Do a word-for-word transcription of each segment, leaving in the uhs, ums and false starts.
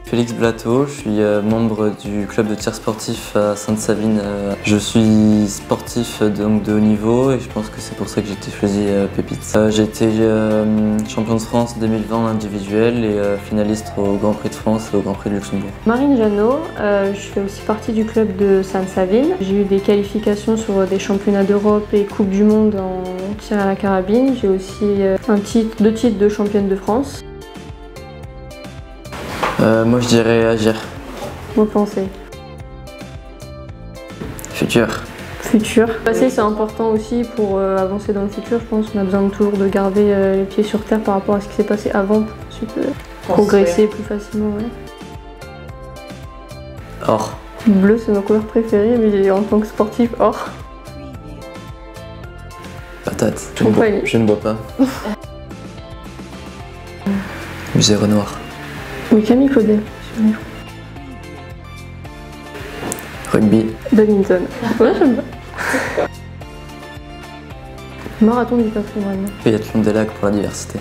Félix Blateau, je suis euh, membre du club de tir sportif à Sainte-Savine. Euh, je suis sportif donc, de haut niveau et je pense que c'est pour ça que j'ai été choisi euh, Pépite. Euh, j'ai été euh, champion de France deux mille vingt en individuel et euh, finaliste au Grand Prix de France et au Grand Prix de Luxembourg. Marine Jeannot, euh, je fais aussi partie du club de Sainte-Savine. J'ai eu des qualifications sur des championnats d'Europe et Coupe du Monde en tir à la carabine. J'ai aussi euh, un titre, deux titres de championne de France. Euh, moi je dirais agir. Vous pensez? Futur. Futur. Le passé c'est important aussi pour euh, avancer dans le futur. Je pense qu'on a besoin de toujours de garder euh, les pieds sur terre par rapport à ce qui s'est passé avant pour ensuite euh, progresser plus facilement. Ouais. Or. Bleu c'est ma couleur préférée mais en tant que sportif or. Patate. Je, ne bois, je ne bois pas. Musée Renoir. Oui, Camille Claudet. Rugby. Badminton. Ouais, j'aime bien. Marathon du patrimoine. Biathlon des lacs pour la diversité.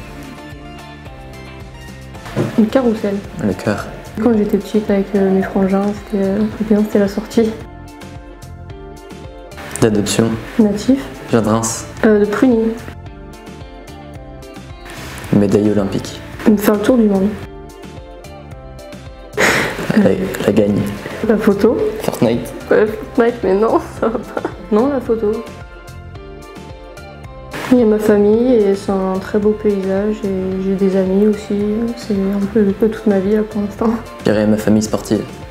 Une carrousel. Le cœur. Quand j'étais petite avec euh, mes frangins, c'était euh, la sortie. D'adoption. Natif. Jardins. Euh, de pruning. Médaille olympique. Faire le tour du monde. La, la gagne. La photo. Fortnite. Ouais, Fortnite, mais non, ça va pas. Non, la photo. Il y a ma famille et c'est un très beau paysage et j'ai des amis aussi. C'est un peu, un peu toute ma vie là pour l'instant. Je dirais ma famille sportive.